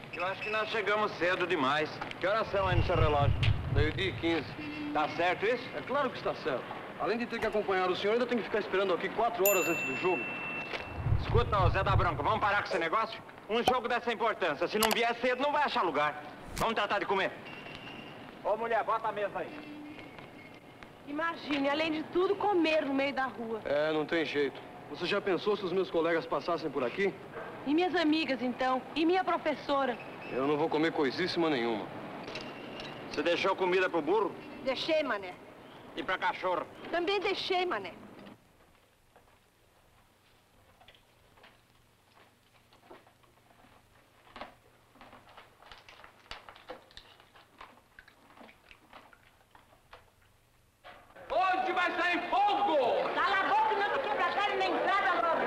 Eu acho que nós chegamos cedo demais. Que horas são aí no seu relógio? 12h15. Tá certo isso? É claro que está certo. Além de ter que acompanhar o senhor, ainda tem que ficar esperando aqui 4 horas antes do jogo. Escuta, ô Zé da Bronca, vamos parar com esse negócio? Um jogo dessa importância, se não vier cedo, não vai achar lugar. Vamos tratar de comer. Ô, mulher, bota a mesa aí. Imagine, além de tudo, comer no meio da rua. É, não tem jeito. Você já pensou se os meus colegas passassem por aqui? E minhas amigas, então? E minha professora? Eu não vou comer coisíssima nenhuma. Você deixou comida pro burro? Deixei, mané. E pra cachorro? Também deixei, mané. Onde vai sair fogo? Cala a boca e não te quebra a cara na entrada logo.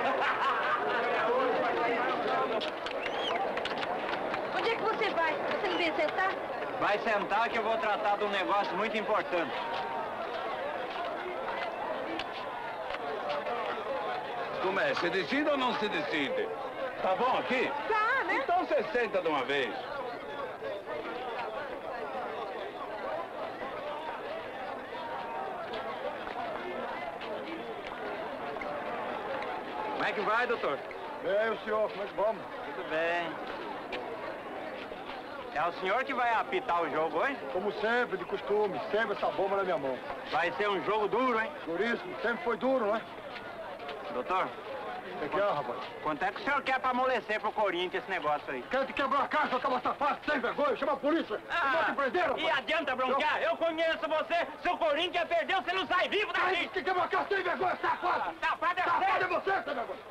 Onde é que você vai? Você não vem sentar? Vai sentar que eu vou tratar de um negócio muito importante. Como é? Se decide ou não se decide? Tá bom aqui? Tá, né? Então você senta de uma vez. Como é que vai, doutor? Bem, o senhor, como é que vamos? Tudo bem. É o senhor que vai apitar o jogo hoje? Como sempre, de costume, sempre essa bomba na minha mão. Vai ser um jogo duro, hein? Duríssimo, sempre foi duro, não é? Doutor, O que é, rapaz? quanto é que o senhor quer pra amolecer pro Corinthians esse negócio aí? Quer te quebrar a cara, seu cabo safado, sem vergonha, chama a polícia! Não te prenderam, E adianta bronquear? Eu conheço você. Se o Corinthians perdeu, você não sai vivo daqui. Te quebrar a cara, sem vergonha, safado! Safado é Safado você. é você, sem vergonha!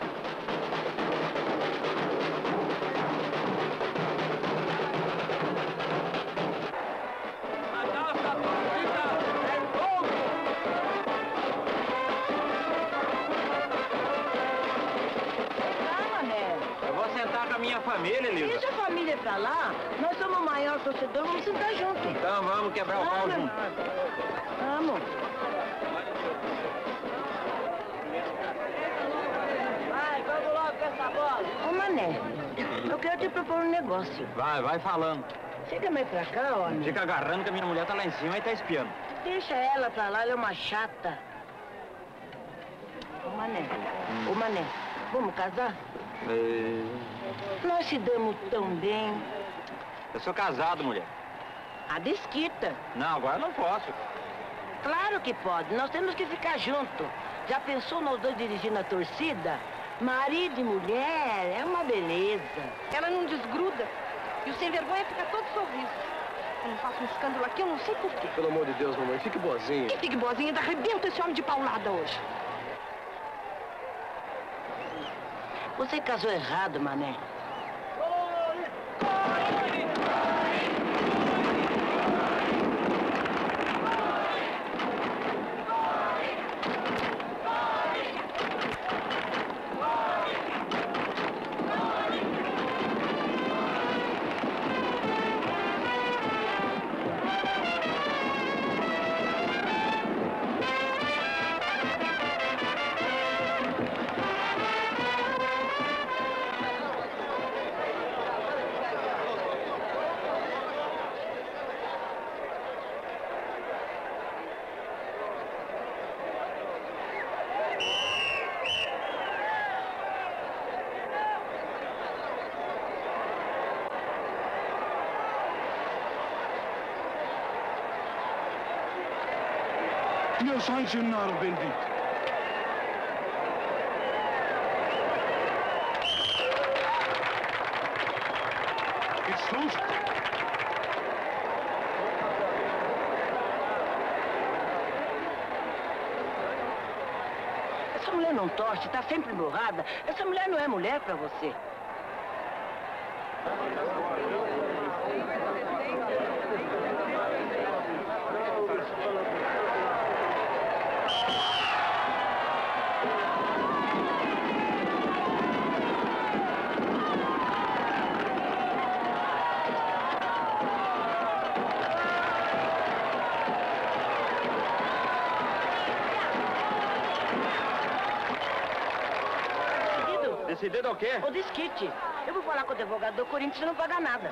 Eu vou sentar com a minha família, Lisa. Deixa a família pra lá. Nós somos o maior torcedor, vamos sentar junto. Então vamos quebrar o pau junto. Vamos. Vai, vamos logo com essa bola. Ô, Mané, eu quero te propor um negócio. Vai falando. Chega mais pra cá, homem. Fica agarrando que a minha mulher tá lá em cima e tá espiando. Deixa ela pra lá, ela é uma chata. Ô, Mané, vamos casar? Nós se damos tão bem. Eu sou casado, mulher. A desquita. Não, agora eu não posso. Claro que pode, nós temos que ficar juntos. Já pensou nós dois dirigindo a torcida? Marido e mulher, é uma beleza. Ela não desgruda. E o sem vergonha fica todo sorriso. Eu não faço um escândalo aqui, eu não sei por quê. Pelo amor de Deus, mamãe, fique boazinha. E fique boazinha, ainda arrebenta esse homem de paulada hoje. Você casou errado, Mané. Meu San Gennaro bendito. Que susto! Essa mulher não torce, tá sempre emburrada. Essa mulher não é mulher pra você. Decidido o quê? O desquite. Eu vou falar com o advogado do Corinthians e não pagar nada.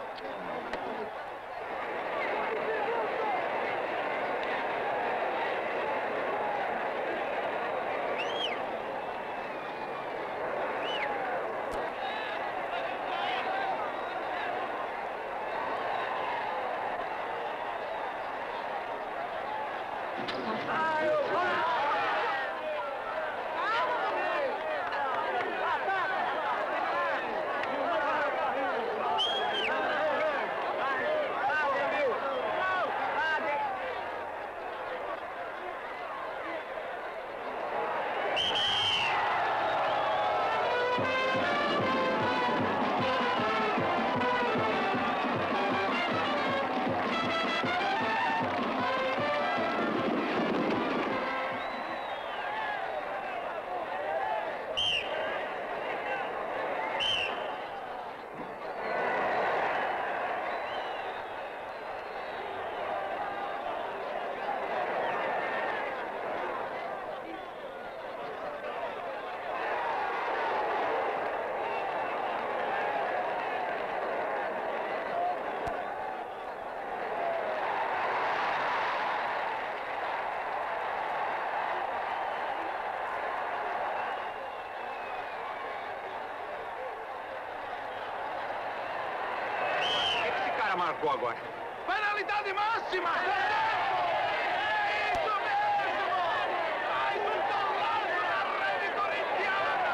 Marcou agora. Penalidade máxima! É isso mesmo! Mais um golaço da rede corintiana!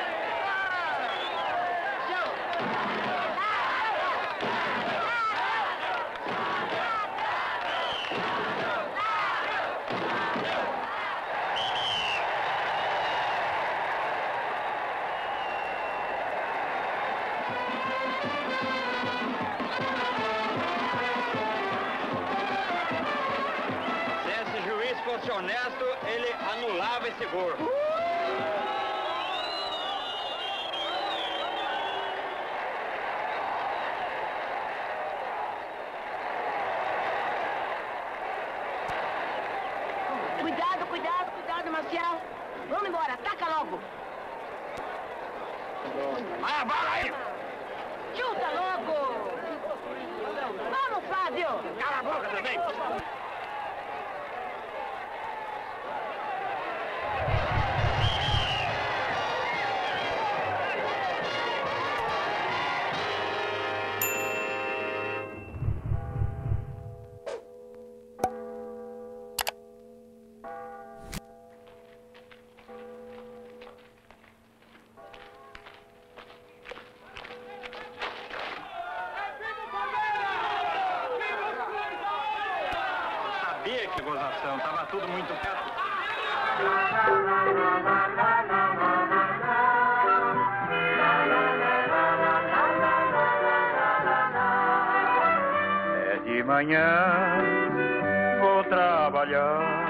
Se fosse honesto, ele anulava esse gol. Cuidado, cuidado, cuidado, Marcial. Vamos embora, ataca logo. Vai a bola aí! Chuta logo. Vamos, Flávio. Cala a boca também! Que gozação, tava tudo muito perto. É de manhã, vou trabalhar.